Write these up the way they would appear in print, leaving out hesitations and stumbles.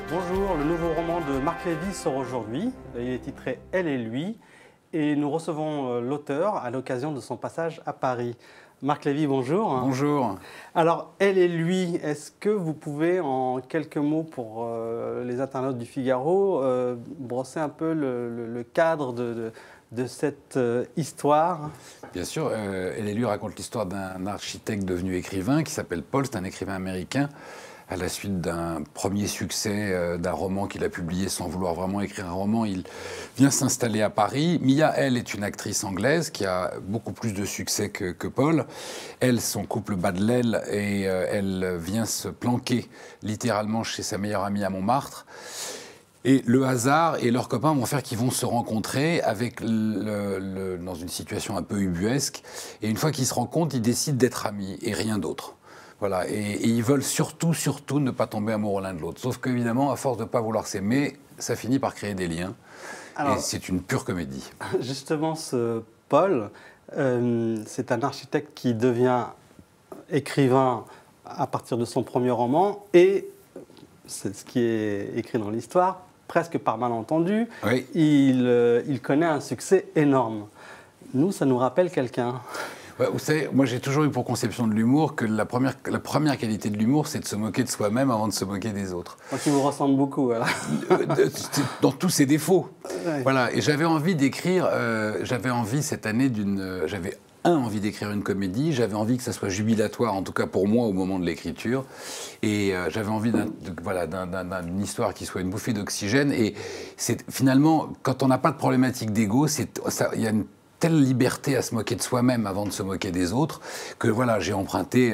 Bonjour, le nouveau roman de Marc Lévy sort aujourd'hui. Il est titré « Elle et lui » et nous recevons l'auteur à l'occasion de son passage à Paris. Marc Lévy, bonjour. Bonjour. Alors, « Elle et lui », est-ce que vous pouvez, en quelques mots pour les internautes du Figaro, brosser un peu le cadre de cette histoire? Bien sûr, Elle et lui raconte l'histoire d'un architecte devenu écrivain qui s'appelle Paul, c'est un écrivain américain. À la suite d'un premier succès d'un roman qu'il a publié sans vouloir vraiment écrire un roman, il vient s'installer à Paris. Mia, elle, est une actrice anglaise qui a beaucoup plus de succès que Paul. Elle, son couple bat de l'aile et elle vient se planquer littéralement chez sa meilleure amie à Montmartre. Et le hasard et leurs copains vont faire qu'ils vont se rencontrer avec dans une situation un peu ubuesque. Et une fois qu'ils se rencontrent, ils décident d'être amis et rien d'autre. Voilà, et ils veulent surtout ne pas tomber amoureux l'un de l'autre. Sauf qu'évidemment, à force de ne pas vouloir s'aimer, ça finit par créer des liens. Alors, et c'est une pure comédie. Justement, ce Paul, c'est un architecte qui devient écrivain à partir de son premier roman. Et c'est ce qui est écrit dans l'histoire, presque par malentendu, oui. Il connaît un succès énorme. Nous, ça nous rappelle quelqu'un. Ouais, vous savez, moi j'ai toujours eu pour conception de l'humour que la première qualité de l'humour, c'est de se moquer de soi-même avant de se moquer des autres. Moi qui vous ressemble beaucoup, alors. Dans tous ses défauts. Ouais. Voilà, et j'avais envie d'écrire, j'avais envie cette année j'avais envie d'écrire une comédie, j'avais envie que ça soit jubilatoire, en tout cas pour moi au moment de l'écriture, et j'avais envie d'une histoire qui soit une bouffée d'oxygène, et finalement, quand on n'a pas de problématique d'ego, il y a une telle liberté à se moquer de soi-même avant de se moquer des autres, que voilà, j'ai emprunté,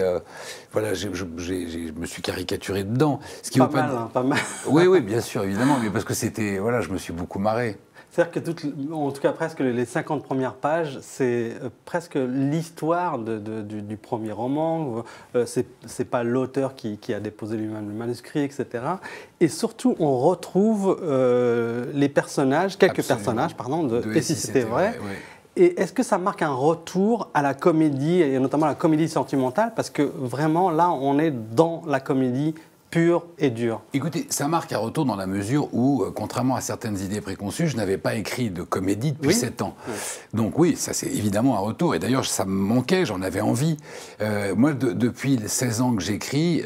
je me suis caricaturé dedans. Ce qui pas mal, hein, pas mal. Oui, oui, bien sûr, évidemment, mais parce que c'était, voilà, je me suis beaucoup marré. C'est-à-dire que, en tout cas, presque les 50 premières pages, c'est presque l'histoire du premier roman. C'est pas l'auteur qui a déposé lui-même le manuscrit, etc. Et surtout, on retrouve les personnages, quelques personnages, pardon, Et si c'était vrai. Oui. Et est-ce que ça marque un retour à la comédie, et notamment la comédie sentimentale? Parce que vraiment, là, on est dans la comédie pure et dure. Écoutez, ça marque un retour dans la mesure où, contrairement à certaines idées préconçues, je n'avais pas écrit de comédie depuis 7 ans. Oui. Donc oui, ça c'est évidemment un retour. Et d'ailleurs, ça me manquait, j'en avais envie. Moi, depuis les 16 ans que j'écris,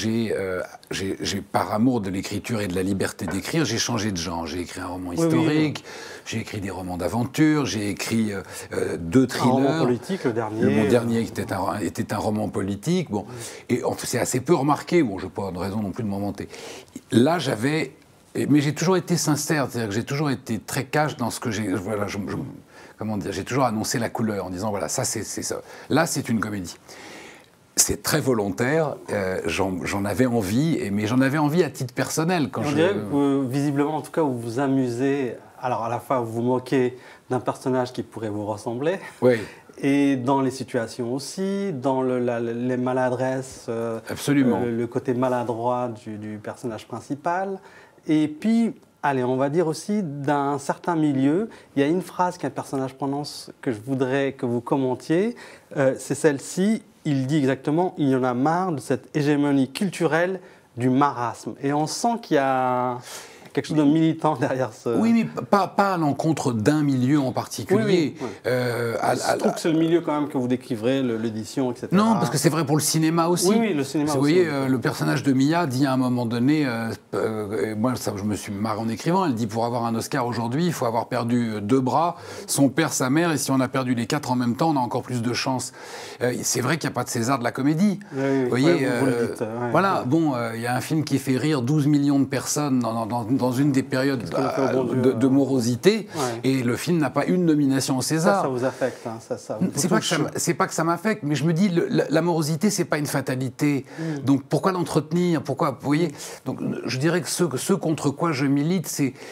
par amour de l'écriture et de la liberté d'écrire, j'ai changé de genre. J'ai écrit un roman historique, j'ai écrit des romans d'aventure, j'ai écrit 2 thrillers. Un roman politique, le dernier. Mon dernier était un roman politique. Bon. Et c'est assez peu remarqué. Bon, je n'ai pas de raison non plus de m'en vanter. Là, mais j'ai toujours été sincère, c'est-à-dire que j'ai toujours été très cash dans ce que j'ai... Voilà, comment dire, j'ai toujours annoncé la couleur en disant, voilà, ça, c'est ça. Là, c'est une comédie. C'est très volontaire, j'en avais envie, mais j'en avais envie à titre personnel. On dirait que, visiblement, en tout cas, vous vous amusez, alors à la fois vous vous moquez d'un personnage qui pourrait vous ressembler, oui. Et dans les situations aussi, dans les maladresses, absolument. Le côté maladroit du personnage principal. Et puis, allez, on va dire aussi d'un certain milieu, il y a une phrase qu'un personnage prononce que je voudrais que vous commentiez, c'est celle-ci. Il dit exactement « il y en a marre de cette hégémonie culturelle du marasme ». Et on sent qu'il y a quelque chose de militant derrière ce... Oui, mais pas à l'encontre d'un milieu en particulier. Oui. Je trouve que c'est le milieu quand même que vous décrivrez, l'édition, etc. Non, parce que c'est vrai pour le cinéma aussi. Oui, le cinéma aussi. Vous voyez, le personnage de Mia dit à un moment donné, moi je me suis marré en écrivant, elle dit pour avoir un Oscar aujourd'hui, il faut avoir perdu 2 bras, son père, sa mère, et si on a perdu les 4 en même temps, on a encore plus de chance. C'est vrai qu'il n'y a pas de César de la comédie. Oui, vous voyez, vous le dites, voilà, bon, il y a un film qui fait rire 12 millions de personnes dans une des périodes de morosité, et le film n'a pas une nomination au César. Ça vous affecte, hein, c'est pas que ça m'affecte, mais je me dis, la morosité, c'est pas une fatalité. Donc pourquoi l'entretenir? Pourquoi, vous voyez? Donc je dirais que ce contre quoi je milite,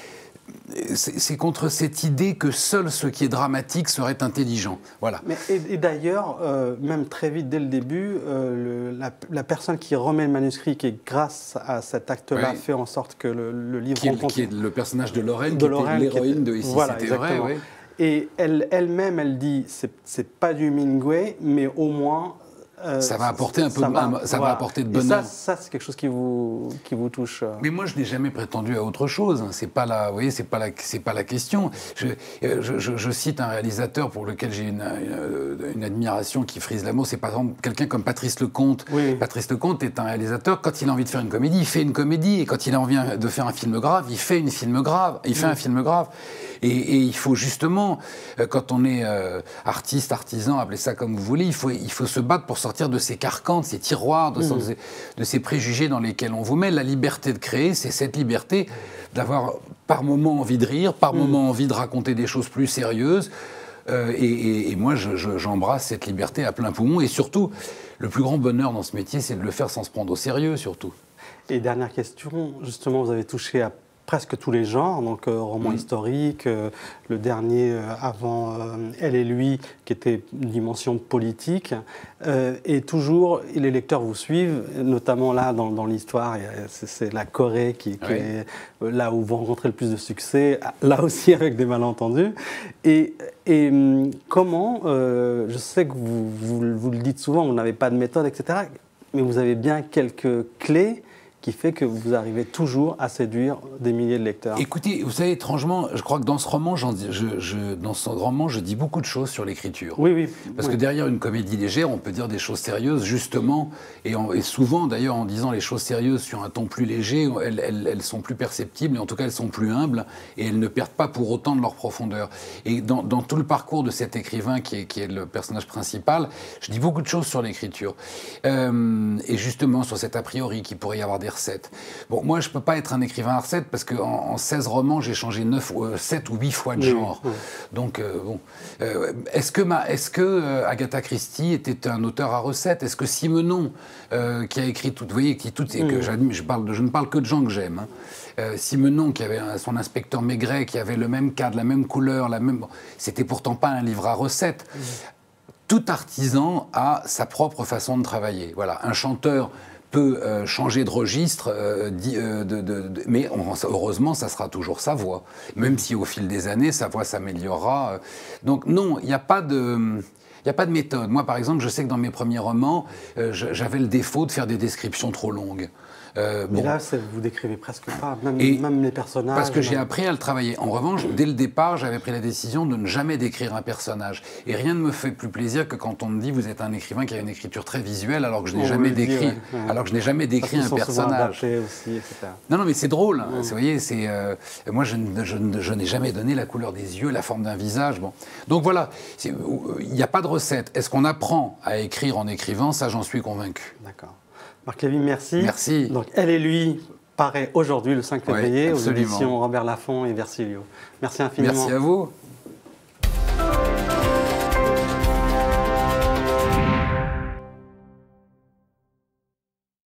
c'est contre cette idée que seul ce qui est dramatique serait intelligent. Voilà. Mais et d'ailleurs, même très vite, dès le début, la personne qui remet le manuscrit, qui grâce à cet acte-là fait en sorte que le livre qui est le personnage de Lorraine, qui était l'héroïne de « Et si c'était vrai ». Et elle-même, elle dit, c'est pas du Hemingway, mais au moins, ça va apporter un peu ça va apporter de bonheur. Et ça c'est quelque chose qui vous touche. Mais moi, je n'ai jamais prétendu à autre chose. C'est pas la, vous voyez, c'est pas la question. Je cite un réalisateur pour lequel j'ai une admiration qui frise l'amour. C'est par exemple quelqu'un comme Patrice Lecomte. Oui. Patrice Lecomte est un réalisateur. Quand il a envie de faire une comédie, il fait une comédie. Et quand il a envie de faire un film grave, il fait un film grave. Et il faut justement, quand on est artiste, artisan, appelez ça comme vous voulez, il faut se battre pour sortir de ces carcans, de ces tiroirs, de ces préjugés dans lesquels on vous met. La liberté de créer, c'est cette liberté d'avoir par moment envie de rire, par moment envie de raconter des choses plus sérieuses. Et moi, j'embrasse cette liberté à plein poumon. Et surtout, le plus grand bonheur dans ce métier, c'est de le faire sans se prendre au sérieux, surtout. Et dernière question, justement, vous avez touché à presque tous les genres, donc roman historique, le dernier avant Elle et lui, qui était une dimension politique, et toujours les lecteurs vous suivent, notamment là dans l'histoire, c'est la Corée qui est là où vous rencontrez le plus de succès, là aussi avec des malentendus. Et comment, je sais que vous le dites souvent, vous n'avez pas de méthode, etc., mais vous avez bien quelques clés qui fait que vous arrivez toujours à séduire des milliers de lecteurs. Écoutez, vous savez, étrangement, je crois que dans ce roman, je dis beaucoup de choses sur l'écriture. Oui. Parce que derrière une comédie légère, on peut dire des choses sérieuses, justement, et souvent, d'ailleurs, en disant les choses sérieuses sur un ton plus léger, elles sont plus perceptibles, et en tout cas, elles sont plus humbles, et elles ne perdent pas pour autant de leur profondeur. Et dans tout le parcours de cet écrivain, qui est le personnage principal, je dis beaucoup de choses sur l'écriture. Et justement, sur cet a priori qu'il pourrait y avoir des recettes. Bon, moi, je ne peux pas être un écrivain à recettes parce qu'en 16 romans, j'ai changé 7 ou 8 fois de genre. Donc, bon. Est-ce que Agatha Christie était un auteur à recettes? Est-ce que Simenon, qui a écrit tout, vous voyez, que je ne parle que de gens que j'aime, Simenon, qui avait son inspecteur Maigret, qui avait le même cadre, la même couleur, c'était pourtant pas un livre à recettes. Tout artisan a sa propre façon de travailler. Voilà, un chanteur peut changer de registre, mais heureusement, ça sera toujours sa voix. Même si au fil des années, sa voix s'améliorera. Donc non, il n'y a pas de méthode. Moi, par exemple, je sais que dans mes premiers romans, j'avais le défaut de faire des descriptions trop longues. Mais là, vous décrivez presque pas, même les personnages. Parce que j'ai appris à le travailler. En revanche, dès le départ, j'avais pris la décision de ne jamais décrire un personnage. Et rien ne me fait plus plaisir que quand on me dit vous êtes un écrivain qui a une écriture très visuelle, alors que je n'ai jamais décrit, alors que je n'ai jamais décrit un personnage. Aussi, etc. Non, mais c'est drôle. Hein. Vous voyez, moi, je n'ai jamais donné la couleur des yeux, la forme d'un visage. Bon. Donc voilà, il n'y a pas de recette. Est-ce qu'on apprend à écrire en écrivant? Ça, j'en suis convaincu. D'accord. Marc Lévy, merci. Merci. Donc, Elle et lui paraît aujourd'hui, le 5 février, aux absolument. éditions Robert Laffont et Versilio. Merci infiniment. Merci à vous.